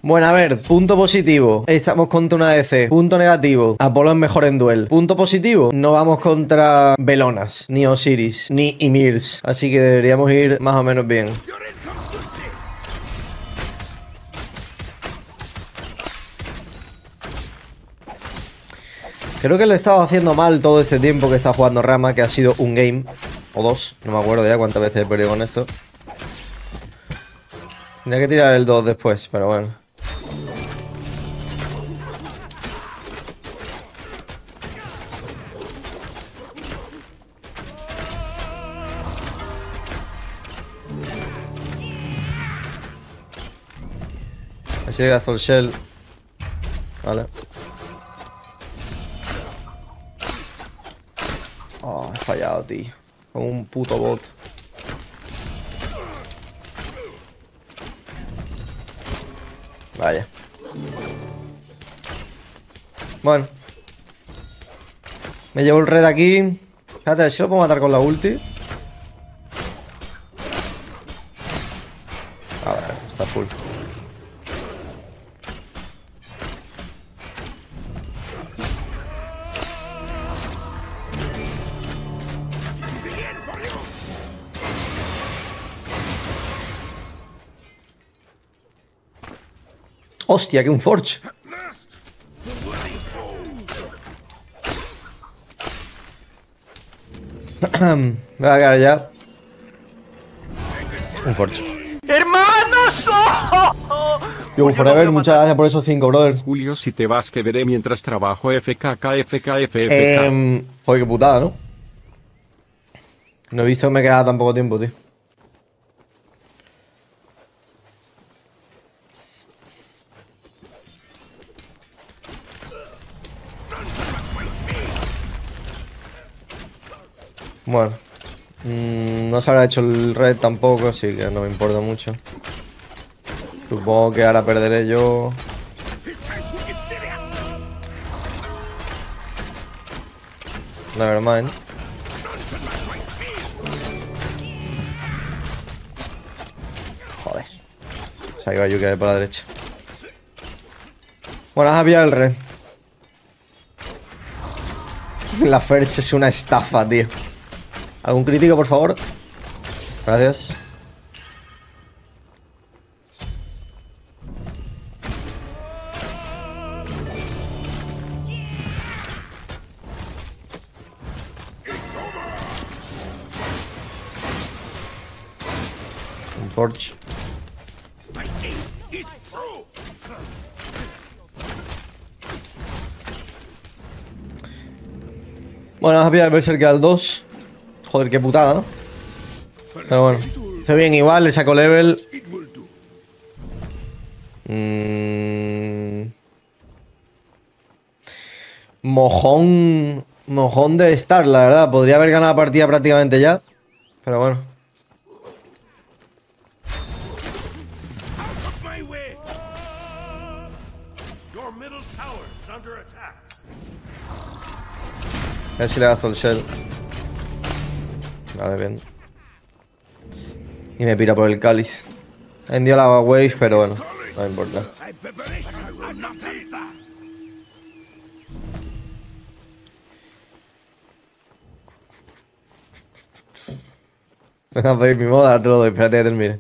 Bueno, a ver, punto positivo. Estamos contra una ADC. Punto negativo. Apolo es mejor en duel. Punto positivo. No vamos contra Velonas, ni Osiris, ni Ymirs. Así que deberíamos ir más o menos bien. Creo que lo he estado haciendo mal todo este tiempo que está jugando Rama, que ha sido un game o dos. No me acuerdo ya cuántas veces he perdido con esto. Tendría que tirar el 2 después, pero bueno. Así llega Soul Shell. Vale. Oh, he fallado, tío. Con un puto bot. Vaya. Bueno. Me llevo el red aquí. Fíjate, si lo puedo matar con la ulti. A ver, está full. Hostia, que un Forge. Me voy a quedar ya. Un Forge. ¡Hermanos! Yo, forever, muchas gracias por esos 5, brother. Julio, si te vas que veré mientras trabajo FKK. Joder, qué putada, ¿no? No he visto que me queda tan poco tiempo, tío. Bueno, no se habrá hecho el red tampoco, así que no me importa mucho. Supongo que ahora perderé yo. Nevermind. Joder. Se ha ido a Yuki por la derecha. Bueno, vas a pillar el red. La First es una estafa, tío. ¿Algún crítico, por favor? Gracias. Un Forge. Bueno, vamos a pillar el Berserker al 2. Joder, qué putada, ¿no? Pero bueno, hizo bien igual, le saco level. Mojón de estar, la verdad. Podría haber ganado la partida prácticamente ya. Pero bueno. A ver si le da Soul Shell. Vale, bien. Y me pira por el cáliz. Vendió la wave, pero bueno, no me importa. Venga a pedir mi moda, te lo doy, espérate que termine.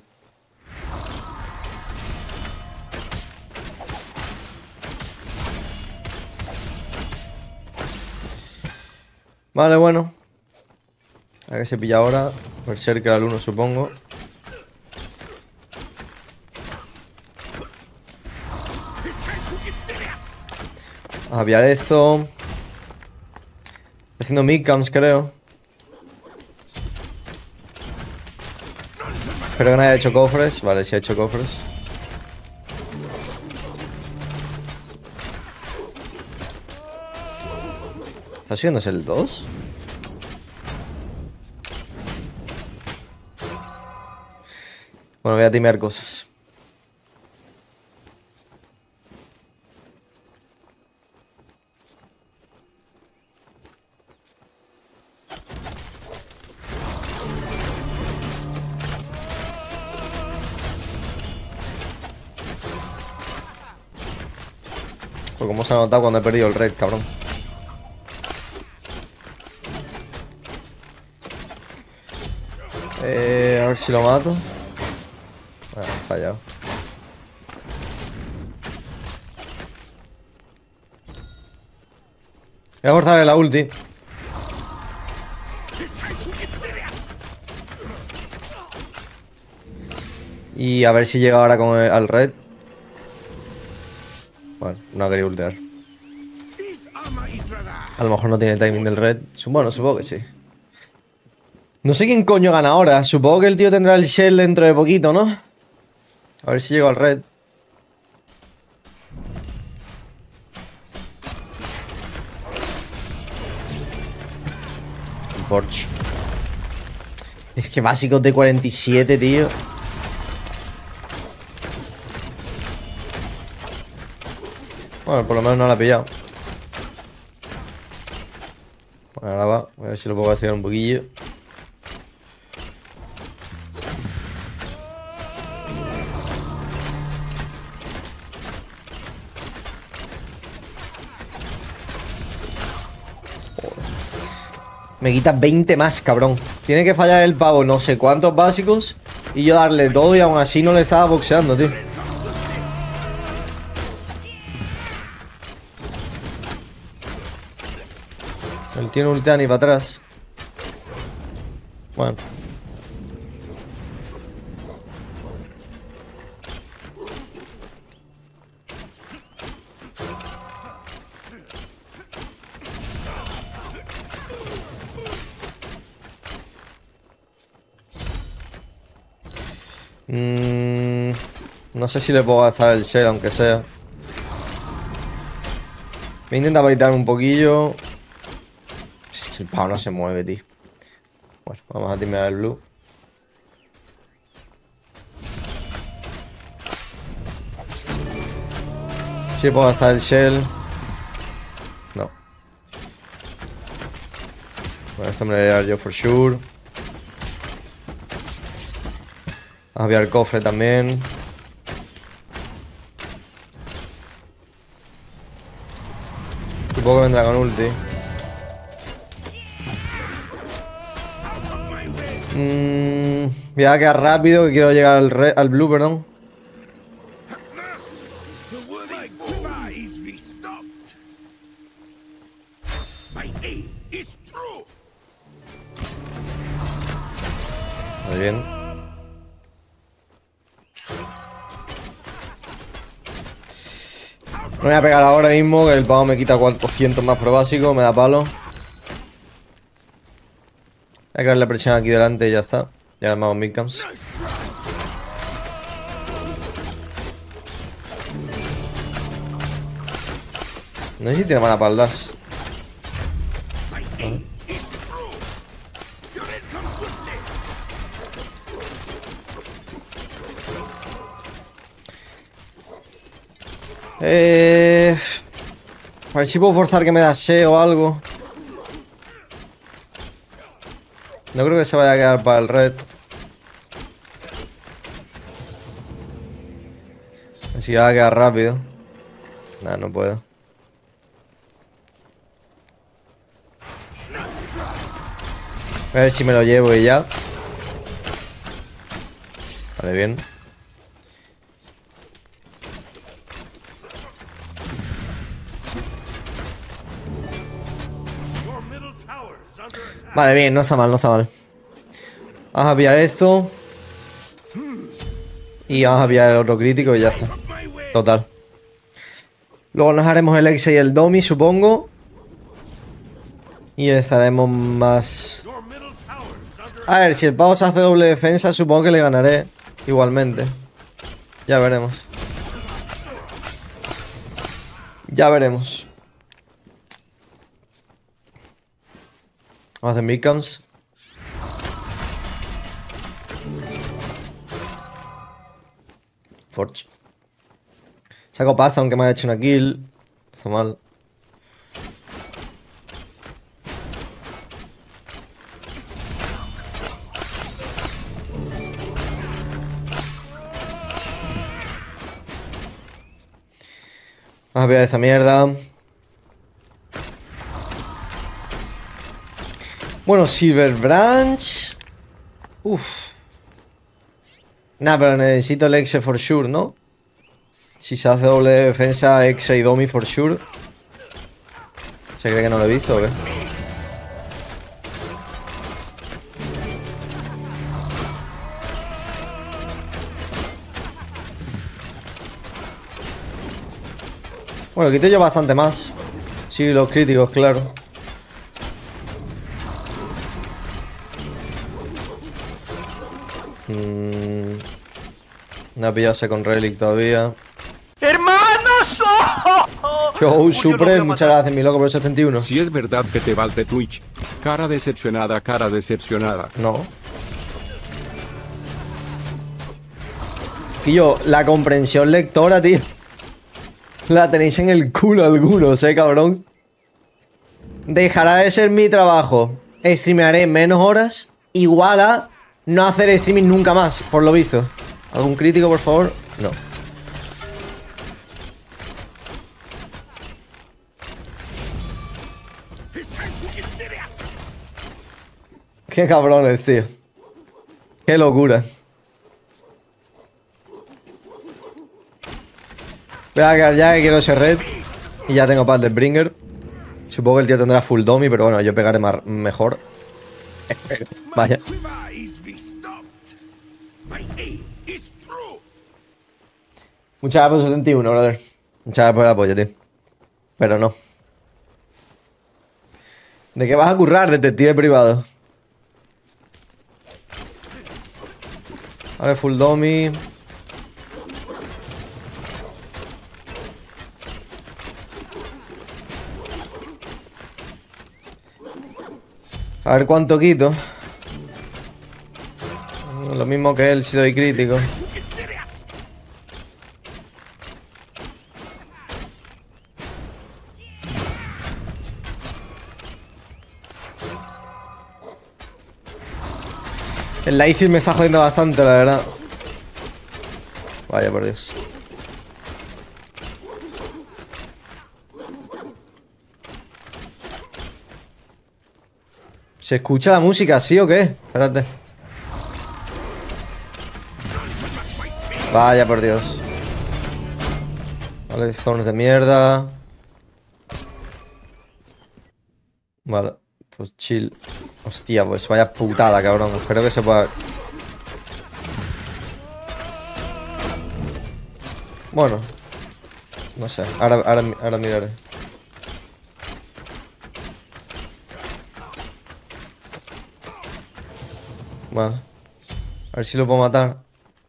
Vale, bueno. A ver qué se pilla ahora. Berserker al 1, supongo. Vamos a pillar esto. Estoy haciendo midcamps, creo. Espero que no haya hecho cofres. Vale, sí ha hecho cofres. ¿Está subiéndose el 2? Bueno, voy a timear cosas. Pues como se ha notado cuando he perdido el red, cabrón. A ver si lo mato. Ah, fallado. Voy a cortarle la ulti. Y a ver si llega ahora con al red. Bueno, no ha querido ultear. A lo mejor no tiene timing del red. Bueno, supongo que sí. No sé quién coño gana ahora. Supongo que el tío tendrá el shell dentro de poquito, ¿no? A ver si llego al red. Forge. Es que básicos de 47, tío. Bueno, por lo menos no la ha pillado. Bueno, ahora va. Voy a ver si lo puedo hacer un poquillo. Me quita 20 más, cabrón. Tiene que fallar el pavo no sé cuántos básicos y yo darle todo y aún así no le estaba boxeando, tío. Él tiene ultea ni para atrás. Bueno. No sé si le puedo gastar el shell, aunque sea. Me intenta baitar un poquillo. Es que el pavo no se mueve, tío. Bueno, vamos a timear el blue. Si puedo gastar el shell. No. Bueno, esto me lo voy a llevar yo for sure. Vamos a ver el cofre también. Supongo que vendrá con ulti. Voy a quedar rápido, que quiero llegar al blue, perdón. Muy bien. Me voy a pegar ahora mismo, que el pavo me quita 400 más pro básico, me da palo. Voy a crear la presión aquí delante y ya está. Ya armamos midcamps. No sé si tiene mana para el dash. A ver si puedo forzar que me dashe o algo. No creo que se vaya a quedar para el red. Así que va a quedar rápido. Nah, no puedo. A ver si me lo llevo y ya. Vale, bien. Vale, bien, no está mal, no está mal. Vamos a pillar esto. Y vamos a pillar el otro crítico y ya está. Total. Luego nos haremos el Exe y el Domi, supongo. Y estaremos más... A ver, si el pavo se hace doble defensa, supongo que le ganaré igualmente. Ya veremos. Ya veremos. Vamos a hacer midcamps. Forge. Saco pasta aunque me haya hecho una kill. Está mal. Vamos a pillar esa mierda. Bueno, Silver Branch. Uff. Nah, pero necesito el Exe for sure, ¿no? Si se hace doble defensa, Exe y Domi for sure. ¿Se cree que no lo he visto o qué? Bueno, quito yo bastante más. Sí, los críticos, claro. No ha pillado con Relic todavía. ¡Hermanos! Yo, Supreme, muchas gracias, mi loco, por el 71. Si es verdad que te vas de Twitch. Cara decepcionada, cara decepcionada. No. Tío, la comprensión lectora, tío. La tenéis en el culo algunos, cabrón. Dejará de ser mi trabajo. Streamearé menos horas. Igual a no hacer streaming nunca más, por lo visto. ¿Algún crítico, por favor? No. Qué cabrones, tío. Qué locura. Voy a quedar ya que quiero ese red. Y ya tengo paz del Bringer. Supongo que el tío tendrá full dummy, pero bueno, yo pegaré mejor. Vaya. Muchas gracias por 71, brother. Muchas gracias por el apoyo, tío. Pero no. ¿De qué vas a currar, detective privado? Vale, full dummy. A ver cuánto quito. Lo mismo que él si doy crítico. El Lysil me está jodiendo bastante, la verdad. Vaya por Dios. ¿Se escucha la música, sí o qué? Espérate. Vaya por Dios. Vale, zonas de mierda. Vale, pues chill. Hostia, pues vaya putada, cabrón. Espero que se pueda... Bueno. No sé, ahora miraré. Vale. A ver si lo puedo matar.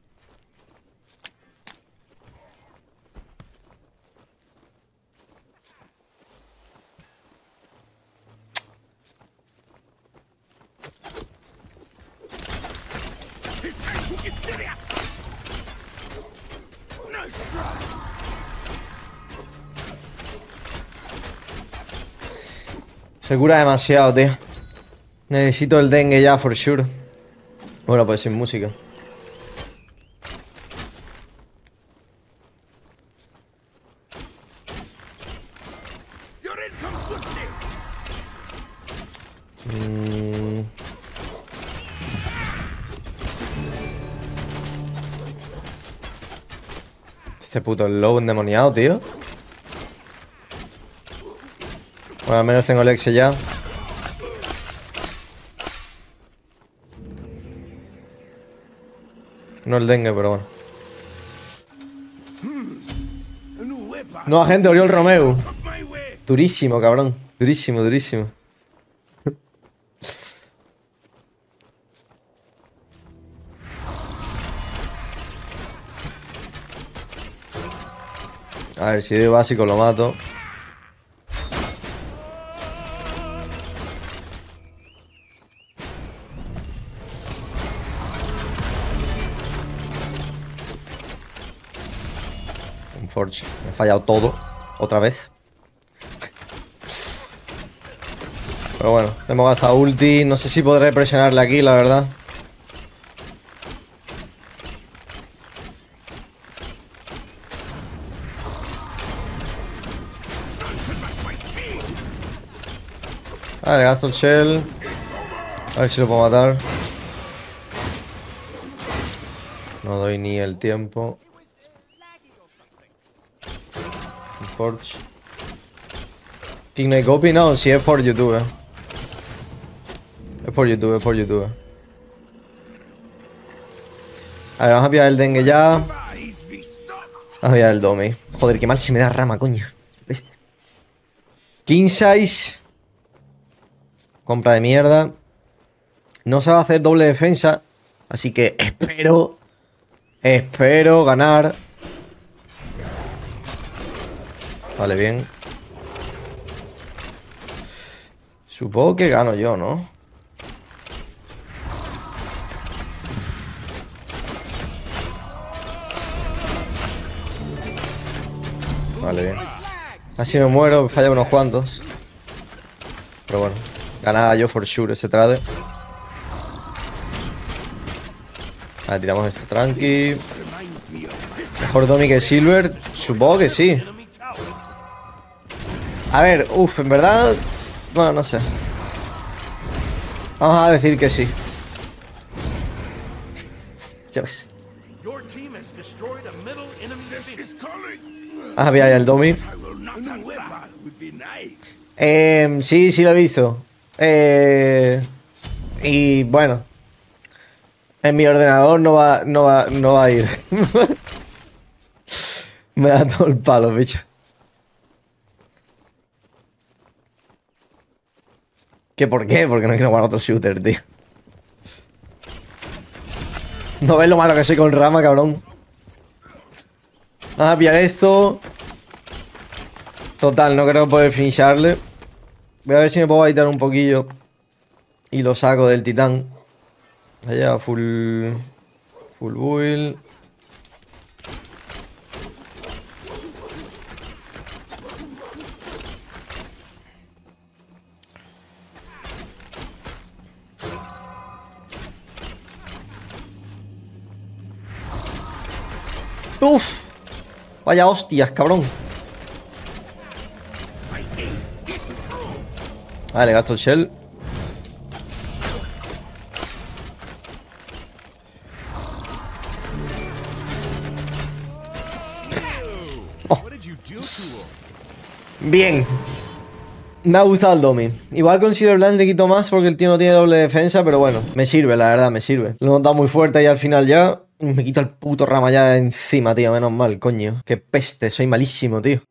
Se cura demasiado, tío. Necesito el dengue ya, for sure. Bueno, pues sin música. Este puto low endemoniado, tío. Bueno, al menos tengo el exe ya. No el dengue, pero bueno. No, agente, Oriol Romeu. Durísimo, cabrón. Durísimo, durísimo. A ver, si doy básico lo mato. Un Forge. Me he fallado todo. Otra vez. Pero bueno, hemos gastado ulti. No sé si podré presionarle aquí, la verdad. Vale, gasto el shell. A ver si lo puedo matar. No doy ni el tiempo. Forge. Ignite Copy, no, si es por YouTube. Es por YouTube, es por YouTube. A ver, vamos a pillar el dengue ya. Vamos a pillar el Domi. Joder, qué mal se me da rama, coño. Bestia. King size. Compra de mierda. No se va a hacer doble defensa. Así que espero ganar. Vale, bien. Supongo que gano yo, ¿no? Vale, bien. Casi me muero, falla unos cuantos. Pero bueno, ganaba yo for sure ese trade. Vale, tiramos esto tranqui. Mejor Domi que Silver. Supongo que sí. A ver, en verdad. Bueno, no sé. Vamos a decir que sí. Ya ves. Ah, mira, el Domi. Sí lo he visto. Y bueno. En mi ordenador no va a ir. Me da todo el palo, bicho. ¿Qué por qué? Porque no quiero jugar otro shooter, tío. No ves lo malo que soy con rama, cabrón. Vamos a pillar esto. Total, no creo poder finisharle. Voy a ver si me puedo baitar un poquillo. Y lo saco del titán. Allá, full build. ¡Uf! Vaya hostias, cabrón. Vale, gasto el shell. Oh. Bien. Me ha gustado el Domi. Igual con Silver Blanc le quito más porque el tío no tiene doble defensa, pero bueno, me sirve, la verdad, me sirve. Lo he notado muy fuerte ahí al final ya. Me quito el puto rama ya encima, tío, menos mal, coño. Qué peste, soy malísimo, tío.